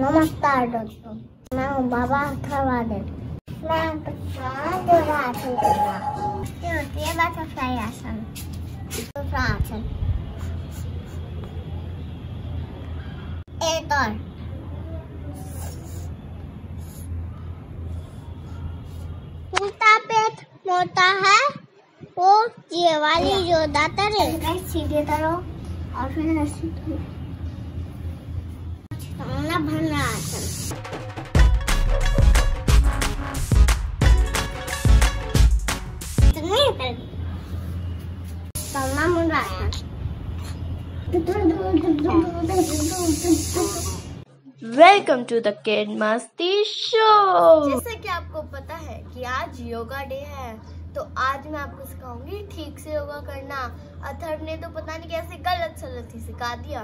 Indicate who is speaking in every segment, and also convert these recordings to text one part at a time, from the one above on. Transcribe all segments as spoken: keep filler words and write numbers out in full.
Speaker 1: नमस्कार दोस्तों, मैं हूँ बाबा अथर्वादन। मैं आपको जो आसन करूँगा ये होती है बटरफ्लाई आसन। दूसरा आसन एक और मोटा पेट मोटा है वो ये वाली जो दातर है सीधे करो और फिर रस्सी भरना आसन।
Speaker 2: Welcome to the kid Masti show.
Speaker 3: जैसा कि आपको पता है कि आज योगा डे है, तो आज मैं आपको सिखाऊंगी ठीक से योगा करना। अथर्व ने तो पता नहीं कैसे गलत सलत ही सिखा दिया।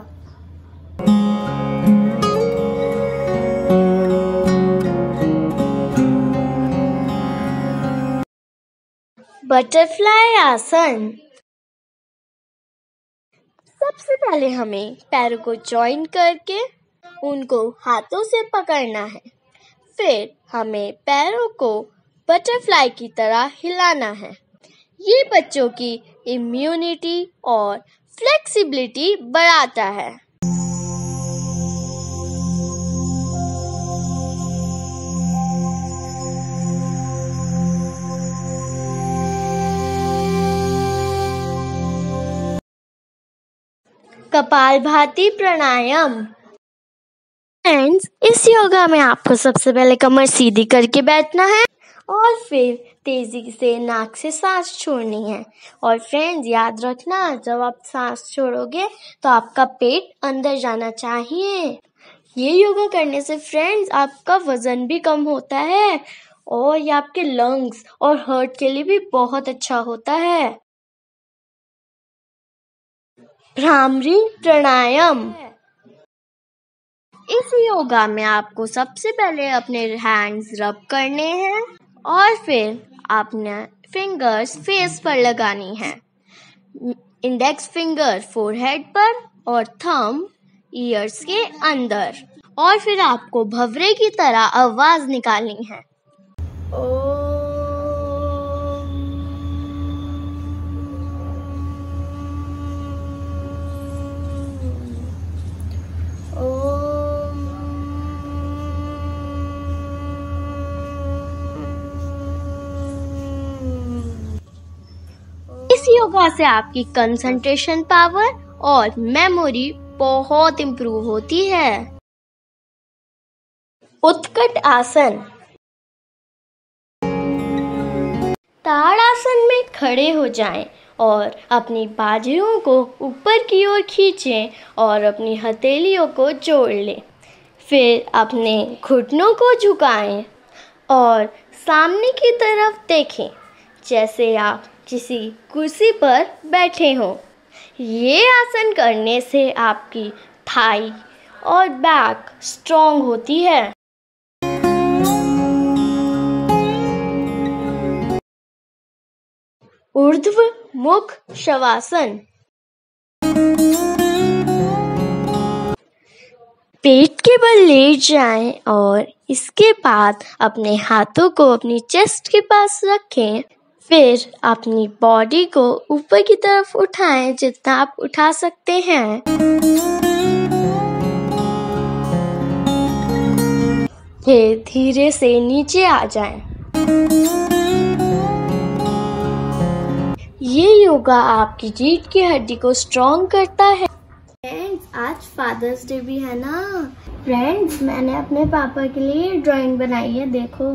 Speaker 2: बटरफ्लाई आसन। सबसे पहले हमें पैरों को जॉइन करके उनको हाथों से पकड़ना है। फिर हमें पैरों को बटरफ्लाई की तरह हिलाना है। ये बच्चों की इम्यूनिटी और फ्लेक्सिबिलिटी बढ़ाता है। कपालभाति प्राणायाम। फ्रेंड्स, इस योगा में आपको सबसे पहले कमर सीधी करके बैठना है और फिर तेजी से नाक से सांस छोड़नी है। और फ्रेंड्स, याद रखना, जब आप सांस छोड़ोगे तो आपका पेट अंदर जाना चाहिए। ये योगा करने से फ्रेंड्स आपका वजन भी कम होता है और ये आपके लंग्स और हार्ट के लिए भी बहुत अच्छा होता है। भ्रामरी प्राणायाम। इस योगा में आपको सबसे पहले अपने हैंड्स रब करने हैं और फिर अपने फिंगर्स फेस पर लगानी है। इंडेक्स फिंगर फोरहेड पर और थंब ईयर्स के अंदर। और फिर आपको भंवरे की तरह आवाज निकालनी है। इस योगा से आपकी कंसंट्रेशन पावर और मेमोरी बहुत इम्प्रूव होती है। उत्कट आसन। ताड़ासन में खड़े हो जाएं और अपनी बाजुओं को ऊपर की ओर खींचें और अपनी हथेलियों को जोड़ लें। फिर अपने घुटनों को झुकाएं और सामने की तरफ देखें जैसे आप किसी कुर्सी पर बैठे हों। ये आसन करने से आपकी थाई और बैक स्ट्रॉन्ग होती है। ऊर्ध्व मुख शवासन। पेट के बल लेट जाएं और इसके बाद अपने हाथों को अपनी चेस्ट के पास रखें। फिर अपनी बॉडी को ऊपर की तरफ उठाएं जितना आप उठा सकते हैं। फिर धीरे से नीचे आ जाएं। ये योगा आपकी रीढ़ की हड्डी को स्ट्रॉन्ग करता है।
Speaker 3: फ्रेंड्स, आज फादर्स डे भी है ना।
Speaker 2: फ्रेंड्स, मैंने अपने पापा के लिए ड्राइंग बनाई है, देखो।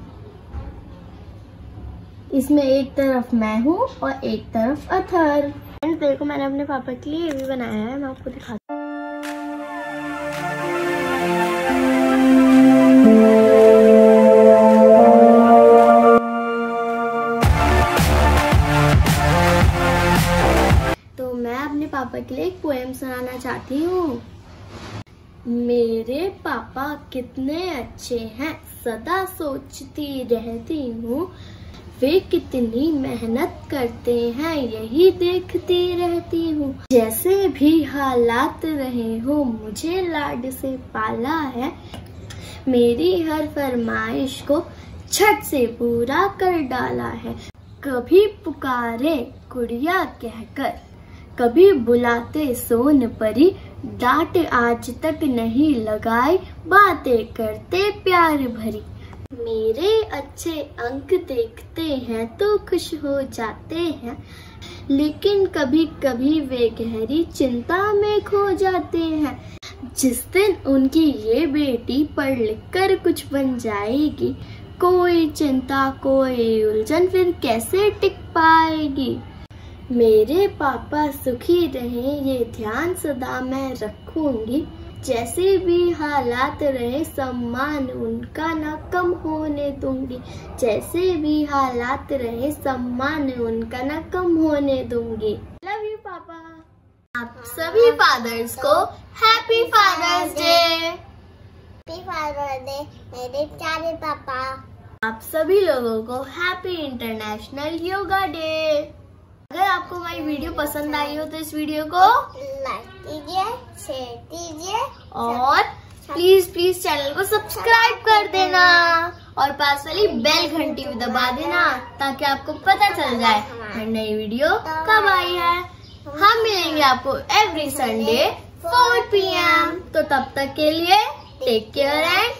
Speaker 2: इसमें एक तरफ मैं हूँ और एक तरफ अथर्व। फ्रेंड्स, देखो मैंने अपने पापा के लिए ये भी बनाया है, मैं आपको दिखाती हूँ। तो मैं अपने पापा के लिए एक पोएम सुनाना चाहती हूँ। मेरे पापा कितने अच्छे हैं, सदा सोचती रहती हूँ, वे कितनी मेहनत करते हैं यही देखती रहती हूँ। जैसे भी हालात रहे हो मुझे लाड से पाला है, मेरी हर फरमाइश को झट से पूरा कर डाला है। कभी पुकारे गुड़िया कहकर, कभी बुलाते सोन परी, डांट आज तक नहीं लगाई, बातें करते प्यार भरी। मेरे अच्छे अंक देखते हैं तो खुश हो जाते हैं, लेकिन कभी कभी वे गहरी चिंता में खो जाते हैं। जिस दिन उनकी ये बेटी पढ़ लिख कर कुछ बन जाएगी, कोई चिंता कोई उलझन फिर कैसे टिक पाएगी। मेरे पापा सुखी रहे ये ध्यान सदा मैं रखूंगी, जैसे भी हालात रहे सम्मान उनका ना कम होने दूंगी। जैसे भी हालात रहे सम्मान उनका ना कम होने दूंगी। लव यू पापा।
Speaker 3: आप सभी फादर्स को happy Father's Day.
Speaker 1: Happy Father's Day मेरे प्यारे पापा।
Speaker 3: आप सभी लोगों को हैप्पी इंटरनेशनल योगा डे। अगर आपको हमारी वीडियो पसंद आई हो तो इस वीडियो को
Speaker 1: लाइक कीजिए, शेयर कीजिए
Speaker 3: और प्लीज प्लीज चैनल को सब्सक्राइब कर देना और पास वाली बेल घंटी भी दबा देना ताकि आपको पता चल जाए हर नई वीडियो कब आई है। हम मिलेंगे आपको एवरी संडे फोर पी एम। तो तब तक के लिए टेक केयर एंड